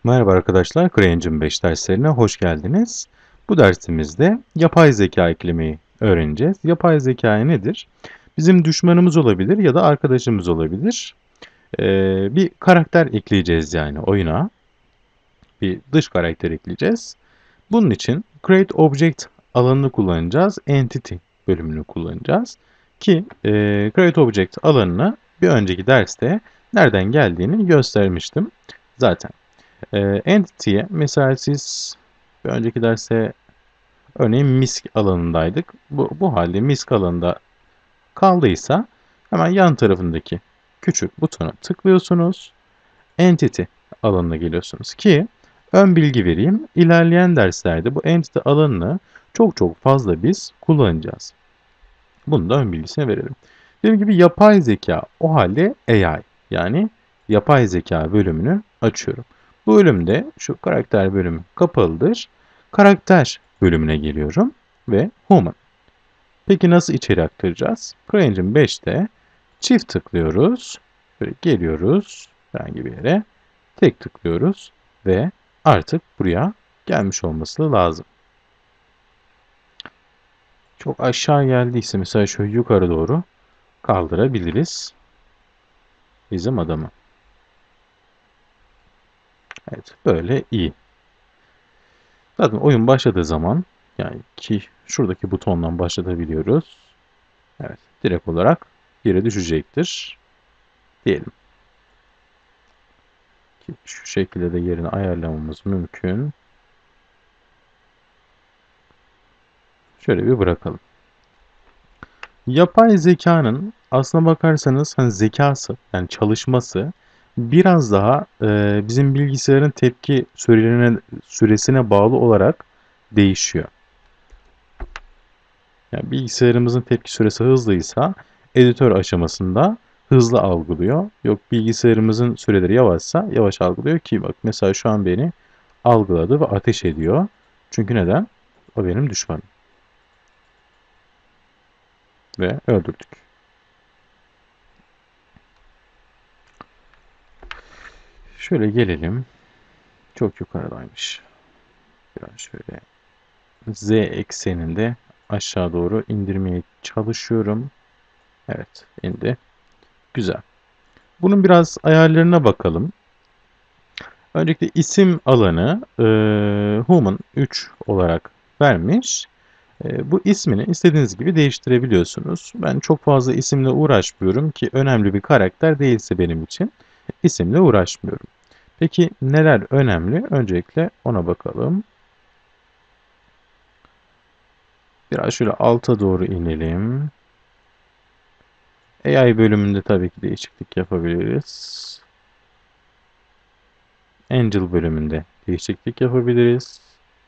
Merhaba arkadaşlar, CryEngine 5 derslerine hoş geldiniz. Bu dersimizde yapay zeka eklemeyi öğreneceğiz. Yapay zeka nedir? Bizim düşmanımız olabilir ya da arkadaşımız olabilir. Bir karakter ekleyeceğiz yani oyuna. Bir dış karakter ekleyeceğiz. Bunun için Create Object alanını kullanacağız. Entity bölümünü kullanacağız. Ki Create Object alanını bir önceki derste nereden geldiğini göstermiştim zaten. Entity'ye mesela siz bir önceki derste örneğin MISK alanındaydık. Bu halde MISK alanında kaldıysa hemen yan tarafındaki küçük butona tıklıyorsunuz. Entity alanına geliyorsunuz ki ön bilgi vereyim. İlerleyen derslerde bu entity alanını çok fazla biz kullanacağız. Bunu da ön bilgisine verelim. Dediğim gibi yapay zeka o halde AI yani yapay zeka bölümünü açıyorum. Bu bölümde şu karakter bölümü kapalıdır. Karakter bölümüne geliyorum ve Human. Peki nasıl içeri aktaracağız? CryEngine 5'te çift tıklıyoruz. Böyle geliyoruz herhangi bir yere. Tek tıklıyoruz ve artık buraya gelmiş olması lazım. Çok aşağı geldiyse mesela şöyle yukarı doğru kaldırabiliriz bizim adamı. Evet, böyle iyi. Zaten oyun başladığı zaman yani ki şuradaki butondan başlatabiliyoruz. Evet, direkt olarak yere düşecektir diyelim. Ki şu şekilde de yerini ayarlamamız mümkün. Şöyle bir bırakalım. Yapay zekanın aslına bakarsanız hani zekası yani çalışması biraz daha bizim bilgisayarın tepki süresine bağlı olarak değişiyor. Yani bilgisayarımızın tepki süresi hızlıysa editör aşamasında hızlı algılıyor. Yok bilgisayarımızın süreleri yavaşsa yavaş algılıyor ki bak mesela şu an beni algıladı ve ateş ediyor. Çünkü neden? O benim düşmanım. Ve öldürdük. Şöyle gelelim. Çok yukarıdaymış. Biraz şöyle Z ekseninde aşağı doğru indirmeye çalışıyorum. Evet, indi. Güzel. Bunun biraz ayarlarına bakalım. Öncelikle isim alanı Human 3 olarak vermiş. Bu ismini istediğiniz gibi değiştirebiliyorsunuz. Ben çok fazla isimle uğraşmıyorum ki önemli bir karakter değilse benim için isimle uğraşmıyorum. Peki neler önemli? Öncelikle ona bakalım. Biraz şöyle alta doğru inelim. AI bölümünde tabii ki değişiklik yapabiliriz. Angel bölümünde değişiklik yapabiliriz.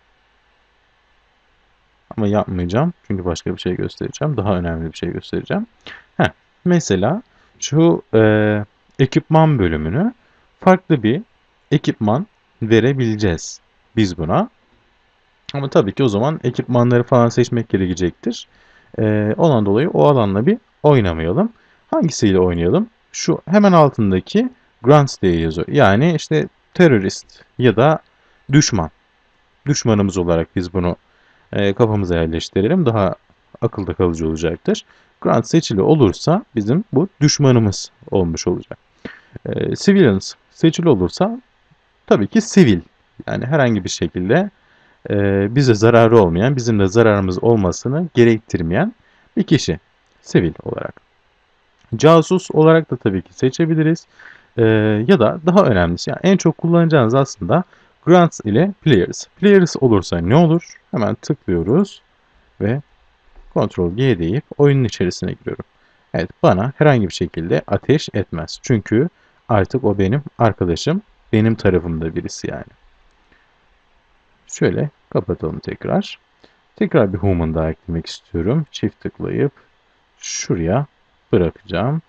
Ama yapmayacağım. Çünkü başka bir şey göstereceğim. Daha önemli bir şey göstereceğim. Heh, mesela şu ekipman bölümünü farklı bir ekipman verebileceğiz biz buna. Ama tabii ki o zaman ekipmanları falan seçmek gerekecektir. Ondan dolayı o alanla bir oynamayalım. Hangisiyle oynayalım? Şu hemen altındaki grants diye yazıyor. Yani işte terörist ya da düşman. Düşmanımız olarak biz bunu kafamıza yerleştirelim. Daha akılda kalıcı olacaktır. Grant seçili olursa bizim bu düşmanımız olmuş olacak. Civilians seçili olursa tabii ki sivil. Yani herhangi bir şekilde bize zararı olmayan, bizim de zararımız olmasını gerektirmeyen bir kişi. Sivil olarak. Casus olarak da tabii ki seçebiliriz. Ya da daha önemlisi yani en çok kullanacağınız aslında grants ile players. Players olursa ne olur? Hemen tıklıyoruz ve Ctrl G deyip oyunun içerisine giriyorum. Evet bana herhangi bir şekilde ateş etmez. Çünkü artık o benim arkadaşım. Benim tarafımda birisi yani. Şöyle kapatalım tekrar. Tekrar bir human daha eklemek istiyorum. Çift tıklayıp şuraya bırakacağım.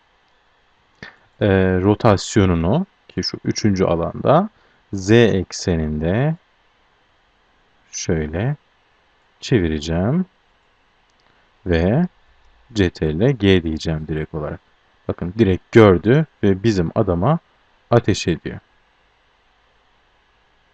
Rotasyonunu ki şu üçüncü alanda Z ekseninde şöyle çevireceğim ve CTRL G diyeceğim direkt olarak. Bakın direkt gördü ve bizim adama ateş ediyor.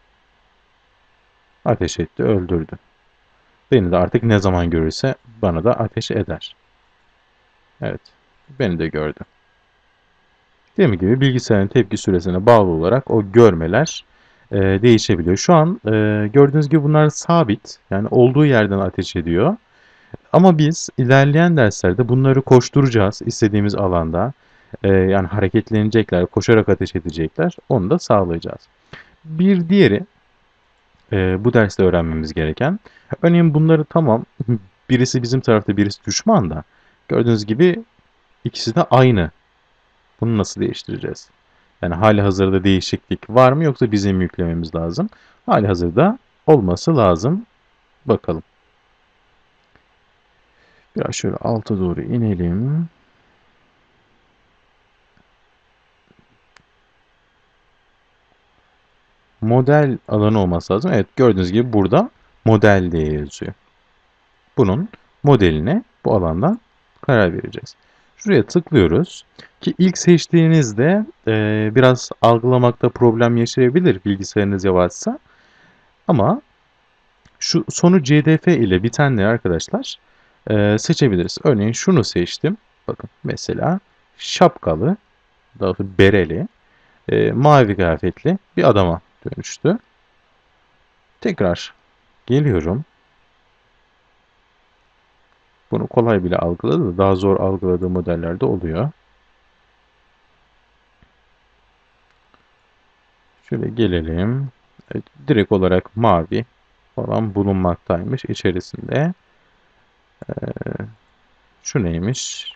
Ateş etti, öldürdü. Beni de artık ne zaman görürse bana da ateş eder. Evet, beni de gördü. Dediğim gibi bilgisayarın tepki süresine bağlı olarak o görmeler değişebiliyor. Şu an gördüğünüz gibi bunlar sabit. Yani olduğu yerden ateş ediyor. Ama biz ilerleyen derslerde bunları koşturacağız istediğimiz alanda. Yani hareketlenecekler, koşarak ateş edecekler. Onu da sağlayacağız. Bir diğeri bu derste öğrenmemiz gereken. Örneğin bunları tamam birisi bizim tarafta birisi düşman da gördüğünüz gibi ikisi de aynı. Bunu nasıl değiştireceğiz? Yani hali hazırda değişiklik var mı yoksa bizim yüklememiz lazım? Hali hazırda olması lazım. Bakalım. Biraz şöyle alta doğru inelim. Model alanı olması lazım. Evet, gördüğünüz gibi burada model diye yazıyor. Bunun modeline bu alandan karar vereceğiz. Şuraya tıklıyoruz ki ilk seçtiğinizde biraz algılamakta problem yaşayabilir bilgisayarınız yavaşsa. Ama şu sonu CDF ile bitenleri arkadaşlar seçebiliriz. Örneğin şunu seçtim. Bakın mesela şapkalı, daha doğrusu bereli, mavi kıyafetli bir adama dönüştü. Tekrar geliyorum. Bunu kolay bile algıladı da daha zor algıladığı modellerde oluyor. Şöyle gelelim. Evet, direkt olarak mavi falan bulunmaktaymış içerisinde. Şu neymiş?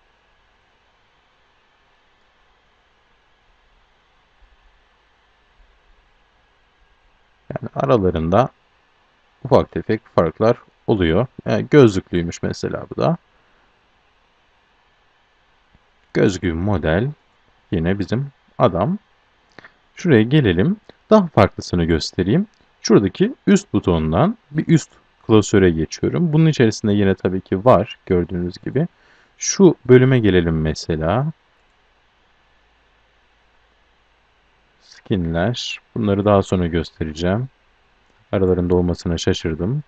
Yani aralarında ufak tefek farklar oluyor. Yani gözlüklüymüş mesela bu da. Gözlüklü model yine bizim adam. Şuraya gelelim. Daha farklısını göstereyim. Şuradaki üst butondan bir üst klasöre geçiyorum. Bunun içerisinde yine tabii ki var gördüğünüz gibi. Şu bölüme gelelim mesela. Skinler. Bunları daha sonra göstereceğim. Aralarında olmasına şaşırdım.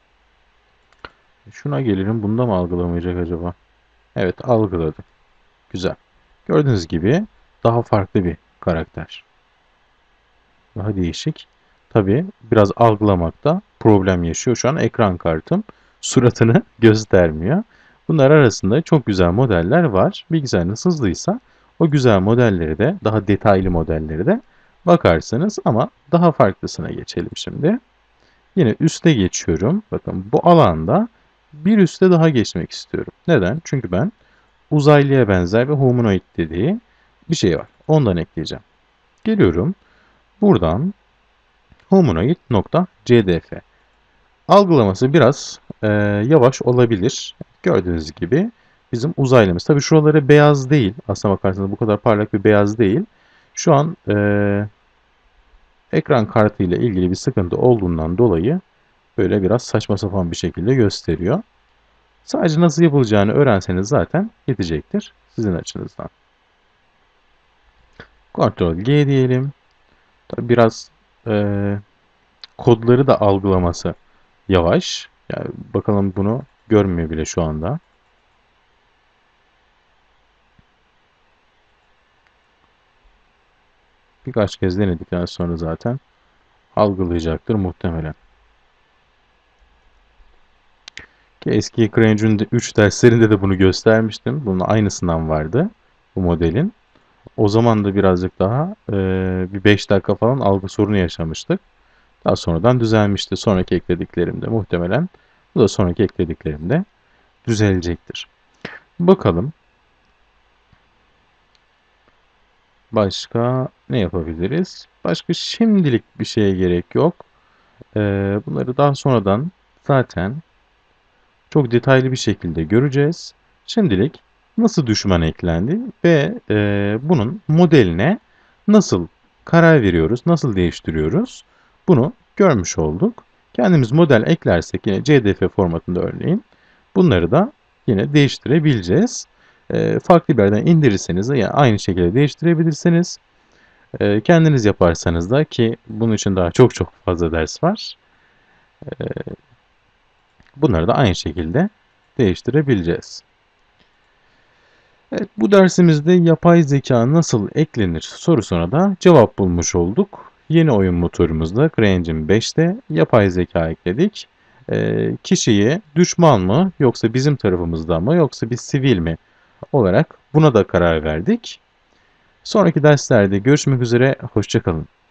Şuna gelelim. Bunda mı algılamayacak acaba? Evet, algıladı. Güzel. Gördüğünüz gibi daha farklı bir karakter. Daha değişik. Tabii biraz algılamakta problem yaşıyor. Şu an ekran kartım suratını göstermiyor. Bunlar arasında çok güzel modeller var. Bilgisayarınız hızlıysa o güzel modelleri de, daha detaylı modelleri de bakarsınız. Ama daha farklısına geçelim şimdi. Yine üste geçiyorum. Bakın bu alanda bir üste daha geçmek istiyorum. Neden? Çünkü ben uzaylıya benzer bir humanoid dediği bir şey var. Ondan ekleyeceğim. Geliyorum. Buradan humanoid.cdf. Algılaması biraz yavaş olabilir. Gördüğünüz gibi bizim uzaylımız. Tabii şuraları beyaz değil. Aslına bakarsanız bu kadar parlak bir beyaz değil. Şu an ekran kartı ile ilgili bir sıkıntı olduğundan dolayı böyle biraz saçma sapan bir şekilde gösteriyor. Sadece nasıl yapılacağını öğrenseniz zaten yetecektir sizin açınızdan. Ctrl G diyelim. Tabii biraz kodları da algılaması yavaş. Yani bakalım bunu görmüyor bile şu anda. Birkaç kez denedikten sonra zaten algılayacaktır muhtemelen. Ki eski CryEngine 3 derslerinde de bunu göstermiştim. Bunun aynısından vardı bu modelin. O zaman da birazcık daha bir 5 dakika falan algı sorunu yaşamıştık. Daha sonradan düzelmişti. Sonraki eklediklerimde muhtemelen bu da sonraki eklediklerimde düzelecektir. Bakalım başka ne yapabiliriz? Başka şimdilik bir şeye gerek yok. Bunları daha sonradan zaten çok detaylı bir şekilde göreceğiz. Şimdilik nasıl düşman eklendi ve bunun modeline nasıl karar veriyoruz, nasıl değiştiriyoruz bunu görmüş olduk. Kendimiz model eklersek yine CDF formatında örneğin bunları da yine değiştirebileceğiz. Farklı bir yerden indirirseniz de yani aynı şekilde değiştirebilirsiniz. Kendiniz yaparsanız da ki bunun için daha çok fazla ders var. Bunları da aynı şekilde değiştirebileceğiz. Evet, bu dersimizde yapay zeka nasıl eklenir sorusuna da cevap bulmuş olduk. Yeni oyun motorumuzda CryEngine 5'te yapay zeka ekledik. Kişiyi düşman mı yoksa bizim tarafımızdan mı yoksa bir sivil mi olarak buna da karar verdik. Sonraki derslerde görüşmek üzere, hoşça kalın.